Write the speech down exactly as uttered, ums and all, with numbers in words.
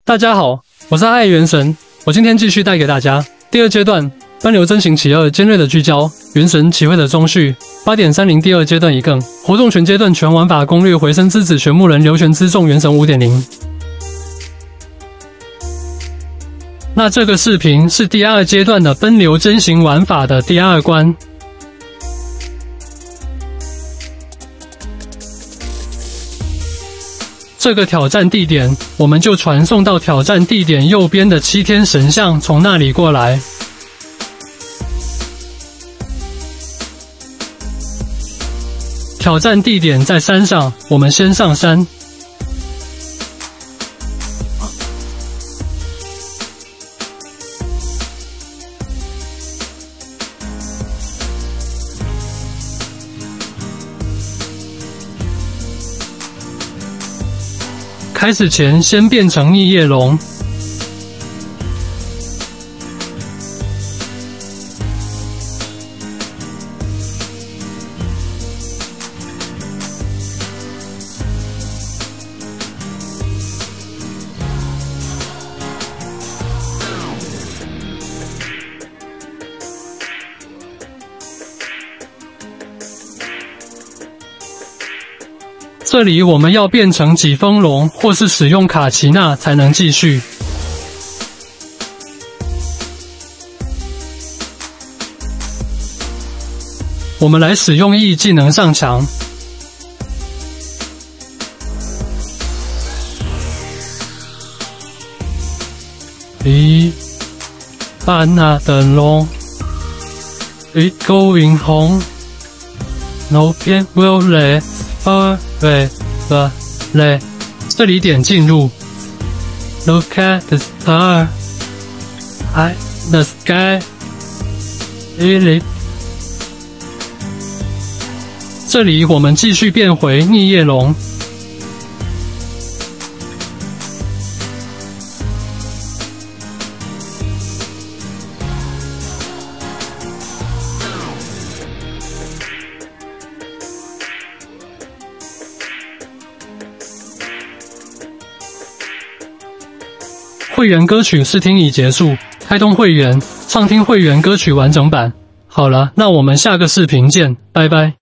大家好，我是爱元神，我今天继续带给大家第二阶段奔流真行其二尖锐的聚焦，元神齐会的中序 八点三零 第二阶段一更活动全阶段全玩法攻略回声之子玄木人流玄之众元神 五点零。那这个视频是第二阶段的奔流真行玩法的第二关。 这个挑战地点，我们就传送到挑战地点右边的七天神像，从那里过来。挑战地点在山上，我们先上山。开始前，先变成逆叶龙。这里我们要变成疾风龙，或是使用卡奇娜才能继续。我们来使用 E 技能上墙。一班纳的龙 ，It going home, no pain will let far. 对了嘞，这里点进入 ，Look at the star, I the sky, it. 这里我们继续变回逆叶龙。会员歌曲试听已结束，开通会员，畅听会员歌曲完整版。好了，那我们下个视频见，拜拜。